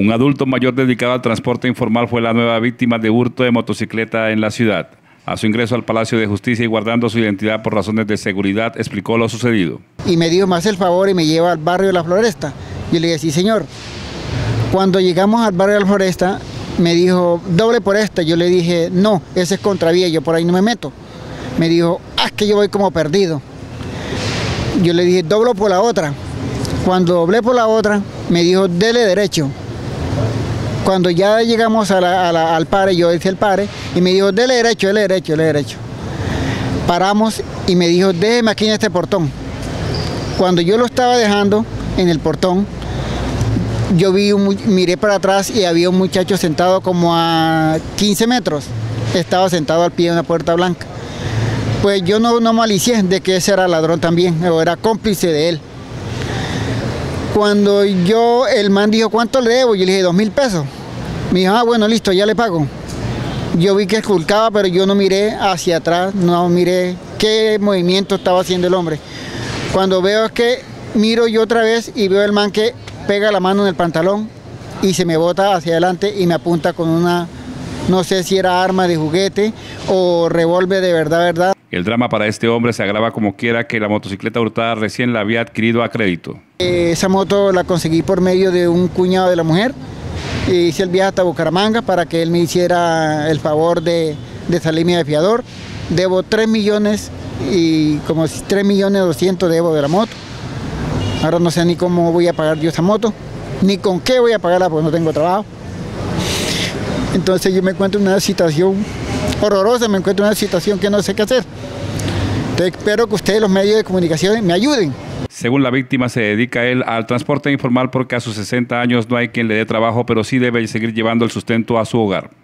Un adulto mayor dedicado al transporte informal fue la nueva víctima de hurto de motocicleta en la ciudad. A su ingreso al Palacio de Justicia y guardando su identidad por razones de seguridad, explicó lo sucedido. Y me dijo, me hace el favor y me lleva al barrio de La Floresta. Yo le dije, sí señor. Cuando llegamos al barrio de La Floresta, me dijo, doble por esta. Yo le dije, no, ese es contravía, yo por ahí no me meto. Me dijo, es que yo voy como perdido. Yo le dije, doblo por la otra. Cuando doblé por la otra, me dijo, dele derecho. Cuando ya llegamos al pare, yo hice el pare, y me dijo, dele derecho, dele derecho, dele derecho. Paramos y me dijo, déjeme aquí en este portón. Cuando yo lo estaba dejando en el portón, yo miré para atrás y había un muchacho sentado como a 15 metros. Estaba sentado al pie de una puerta blanca. Pues yo no malicié de que ese era ladrón también, o era cómplice de él. Cuando el man dijo, ¿cuánto le debo? Yo le dije, 2.000 pesos. Me dijo, bueno, listo, ya le pago. Yo vi que esculcaba, pero yo no miré hacia atrás, no miré qué movimiento estaba haciendo el hombre. Cuando veo que miro yo otra vez y veo el man que pega la mano en el pantalón y se me bota hacia adelante y me apunta con una, no sé si era arma de juguete o revólver de verdad. El drama para este hombre se agrava como quiera que la motocicleta hurtada recién la había adquirido a crédito. Esa moto la conseguí por medio de un cuñado de la mujer. Hice el viaje hasta Bucaramanga para que él me hiciera el favor de salirme de fiador. Debo 3 millones y como 3.200.000 debo de la moto. Ahora no sé ni cómo voy a pagar yo esa moto, ni con qué voy a pagarla porque no tengo trabajo. Entonces yo me encuentro en una situación horrorosa, me encuentro en una situación que no sé qué hacer. Entonces espero que ustedes, los medios de comunicación, me ayuden. Según la víctima, se dedica él al transporte informal porque a sus 60 años no hay quien le dé trabajo, pero sí debe seguir llevando el sustento a su hogar.